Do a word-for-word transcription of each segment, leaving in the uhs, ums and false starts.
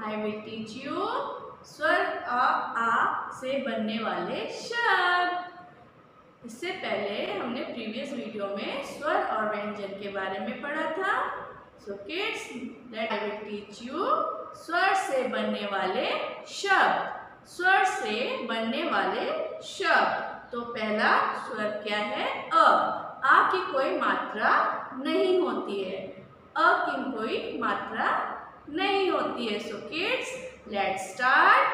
I will teach you स्वर अ आ से बनने वाले शब्द। इससे पहले हमने प्रीवियस वीडियो में स्वर और व्यंजन के बारे में पढ़ा था। So kids, that I will teach you स्वर से बनने वाले शब्द। स्वर से बनने वाले शब्द। तो पहला स्वर क्या है? अ। आ की कोई मात्रा नहीं होती है। अ की कोई मात्रा नहीं होती है। So kids, let's start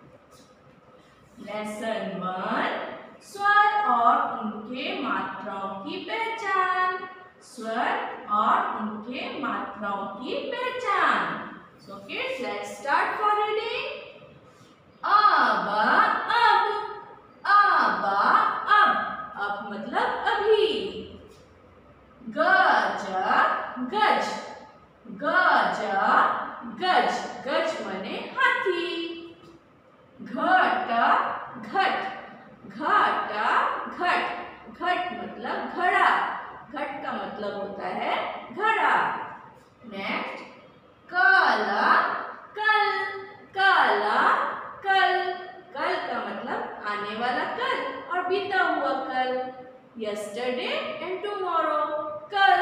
lesson one, स्वर और उनके मात्राओं की पहचान। स्वर और उनके मात्राओं की पहचान। So kids, let's start for reading. अब अब अब अब अब मतलब अभी। गज गज गज गज गज माने हाथी। घट घट घट घट घट मतलब घड़ा। घट का मतलब होता है घड़ा। नेक्स्ट, काला कल काला कल। कल का मतलब आने वाला कल और बीता हुआ कल। यस्टरडे एंड टुमारो, कल।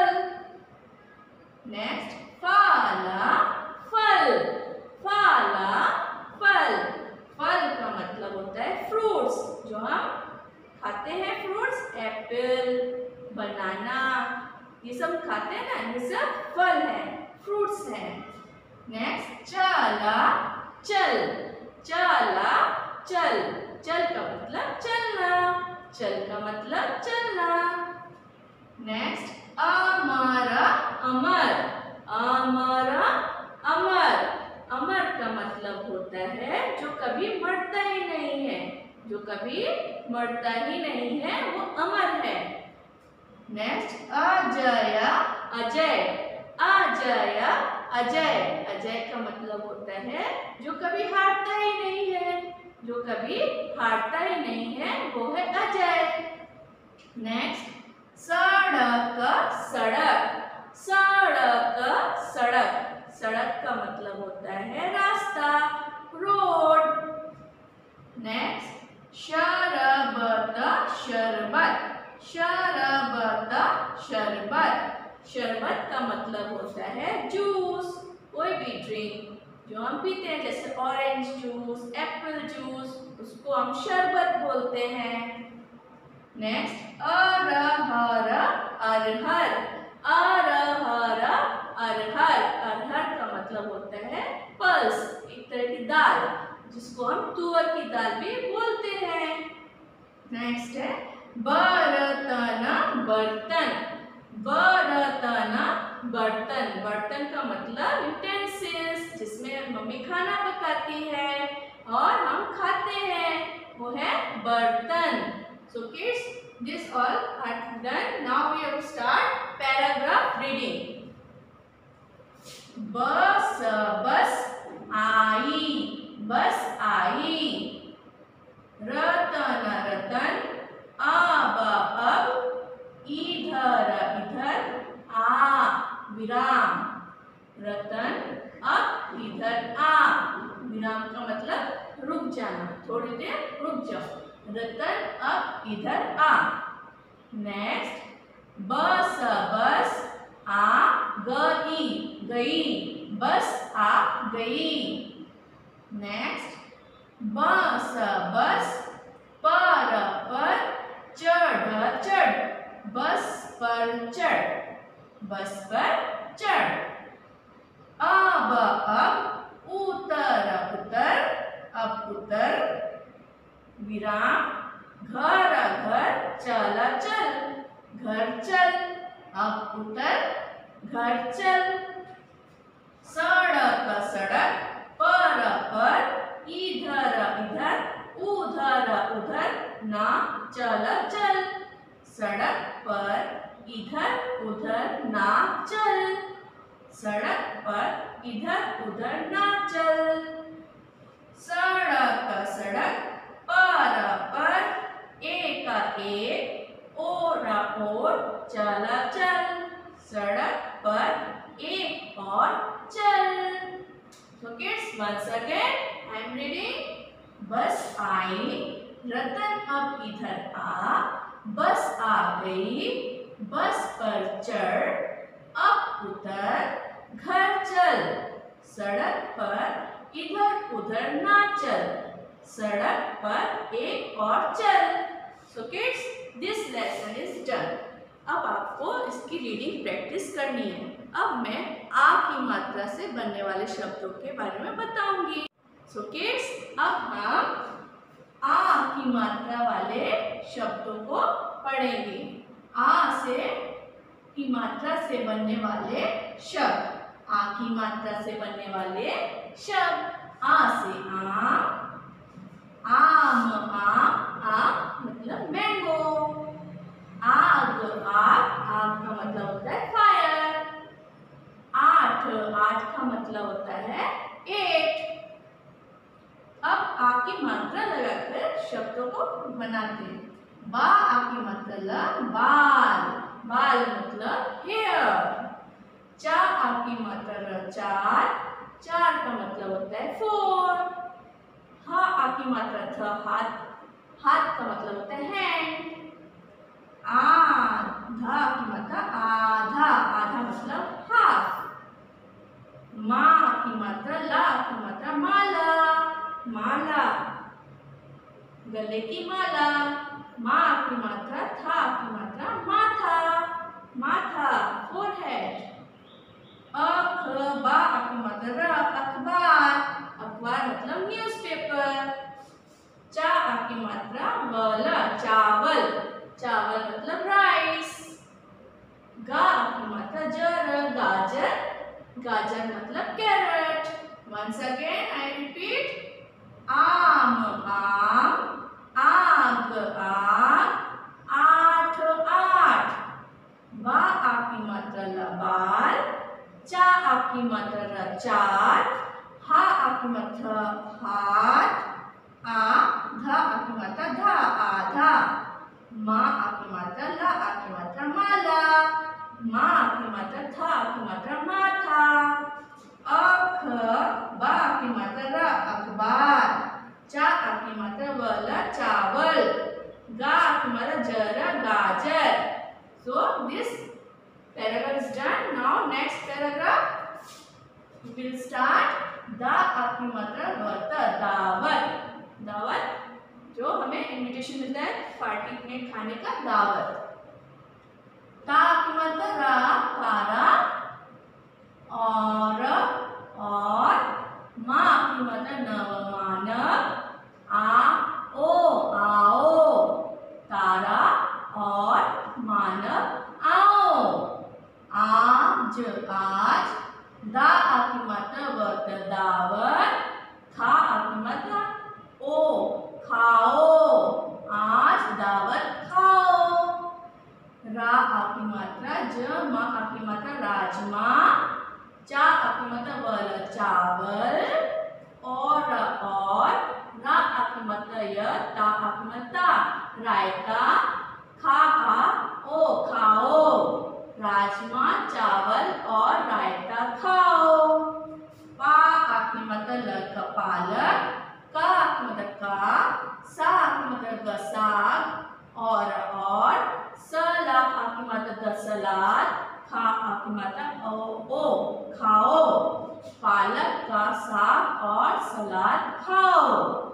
नेक्स्ट, फाला फल फाला फल। फल का मतलब होता है फ्रूट्स, जो हम खाते हैं। फ्रूट्स, एप्पल, बनाना, ये सब खाते हैं ना, ये सब फल हैं, फ्रूट्स हैं। नेक्स्ट, चाला चल चाला चल। चल का मतलब चलना। चल का मतलब चलना। नेक्स्ट, अमर अमर अमर अमर। अमर का मतलब होता है जो कभी मरता ही नहीं है। जो कभी मरता ही नहीं है वो अमर है। नेक्स्ट, अजय अजय अजय अजय। अजय का मतलब होता है जो कभी हारता ही नहीं है। जो कभी हारता ही नहीं है वो है अजय। नेक्स्ट, सड़क सड़क सड़क सड़क। सड़क का मतलब होता है रास्ता, रोड। नेक्स्ट, शरबत शरबत शरबत शरबत। शरबत का मतलब होता है जूस, कोई भी ड्रिंक जो हम पीते हैं, जैसे ऑरेंज जूस, एप्पल जूस, उसको हम शरबत बोलते हैं। नेक्स्ट, अरहर अरहर अरहर अरहर। अरहर का मतलब होता है पल्स, एक तरह की दाल, जिसको हम तुअर की दाल भी बोलते हैं। नेक्स्ट है बर्तन बर्तन बर्तन बर्तन। बर्तन का मतलब यूटेंसिल्स, जिसमें मम्मी खाना पकाती है और हम खाते हैं, वो है बर्तन। So kids, this all are done. Now we have to start paragraph reading. बस बस आई बस आई। रतन रतन अब अब। इधर इधर आ विराम। रतन अब इधर आ। विराम का मतलब रुक जाना, थोड़ी देर रुक जाओ। रतन अब इधर आ। नेक्स्ट, बस बस आ गई गई। बस आ गई। नेक्स्ट, बस बस पर पर चढ़ चढ़। बस पर चढ़ बस पर चढ़। अब अब उतर उतर। अब उतर। विराम, घर घर चला चल। घर चल। अब उतर, घर चल। सड़क सड़क पर पर। इधर इधर उधर उधर ना चल चल। सड़क पर इधर उधर ना चल। सड़क पर इधर उधर ना चल। सड़क सड़क पर पर। एक एक ओरा ओर चला चल। सड़क पर एक और चल। So kids, once again I am reading. बस आई, रतन अब इधर आ, बस आ गई, बस पर चढ़, अब उतर, घर चल, सड़क पर इधर उधर ना चल, सड़क पर एक और चल। So kids, this lesson is done. अब आपको इसकी रीडिंग प्रैक्टिस करनी है। अब मैं आ की मात्रा से बनने वाले शब्दों के बारे में बताऊंगी। सो किड्स, अब हम आ की मात्रा वाले शब्दों को पढ़ेंगे। आ से की मात्रा से बनने वाले शब्द, आ की मात्रा से बनने वाले शब्द। आ से आम, आम आम, आम मतलब मैंगो। आग आग, आग का मतलब होता है फायर। आठ, आठ का मतलब होता है एट। अब आ की मात्रा लगाकर शब्दों को बनाते हैं। बा आ की मात्रा ला, बाल, बाल मतलब हेयर। चा आ की मात्रा रा, चार, चार का मतलब होता है फोर। हा आ की मात्रा था, हाथ, हाथ का मतलब होता है हैंड। आ धा की मात्रा आधा, आधा मतलब हाफ। मा की मात्रा ला की मात्रा माला, माला, गले की माला। मा की मात्रा था की मात्रा माथा, माथा, फोरहेड। अख बा की मात्रा र, अखबार, अखबार मतलब न्यूज़पेपर। चा की मात्रा वला, चावल, चावल मतलब राइस। गा की मात्रा जर, गाजर, गाजर मतलब carrot. Once again I repeat. आम आम, आग आग, आठ आठ। बा आ की मात्रा ला, बाल, चा आ की मात्रा रा, चार, हा आ की मात्रा हाथ, आ धा आ की मात्रा धा, आधा। मा आ की मात्रा ला आ की मात्रा माला, मा आ की मात्रा था आ की मात्रा माथा। अख बा आ की मात्रा रा, अखबार, चा आ की मात्रा वला, चावल, गा आ की मात्रा जरा, गाजर। So this paragraph is done. Now next paragraph we will start. दा आ की मात्रा वत, दावत, दावत जो हमें इनविटेशन मिलता है पार्टी में खाने का, दावत। ता की मात्रा रा, तारा, और और। मा की मात्रा नव, मानव, आ ओ, आओ, तारा और मानव आओ। आज आज। दा आ की मात्रा वत, दावत, खा आ की मात्रा ओ, खाओ, आज दावत खाओ। रा आ की मात्रा ज, मा आ की मात्रा राजमा, चा आ की मात्रा वल, चावल, और और। रा आ की मात्रा य, ता आ की मात्रा रायता, खा आ ओ, खाओ, राजमा, चावल और रायता खाओ। पा आ की मात्रा ल, पालक, का आ की मात्रा का, सा आ की मात्रा साग, और और। स ला आ की मात्रा सलाद, खा आ की मात्रा ओ, ओ खाओ, पालक का साग और सलाद खाओ।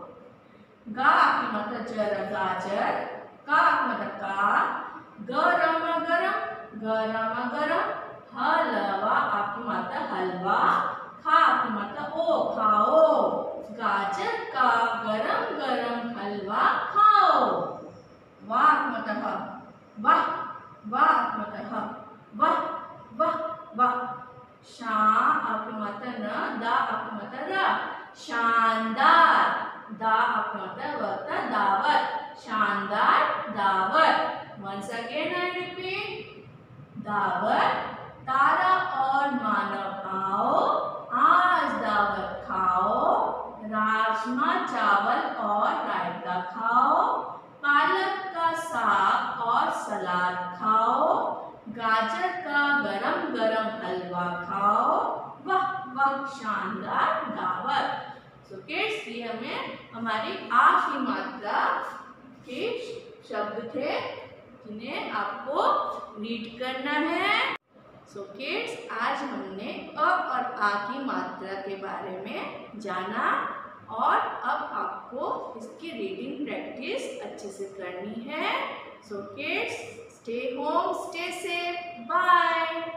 गा आ की मात्रा जर, गाजर, का आ की मात्रा का, गरम गरम, गरम गरम, हलवा आ की मात्रा हलवा, खा आ की मात्रा ओ, खाओ, गाजर का गरम गरम हलवा खाओ। वाह की मात्रा ह, वाह, वाह की मात्रा ह, वाह वाह वाह। शा आ की मात्रा न, दा आ की मात्रा र, शानदार, दा आ की मात्रा वत, दावत, शानदार दावत। Once again I repeat. दावत, तारा और मानव आओ, आज दावत खाओ, राजमा चावल और रायता खाओ, पालक का साग और सलाद खाओ, गाजर का गरम गरम हलवा खाओ। वाह वाह, शानदार दावत। सो किड्स ये हमें हमारी आ की मात्रा के शब्द थे जिन्हें आपको रीड करना है। सो so किड्स आज हमने अ और आ की मात्रा के बारे में जाना और अब आपको इसकी रीडिंग प्रैक्टिस अच्छे से करनी है। So kids stay home, stay safe, bye.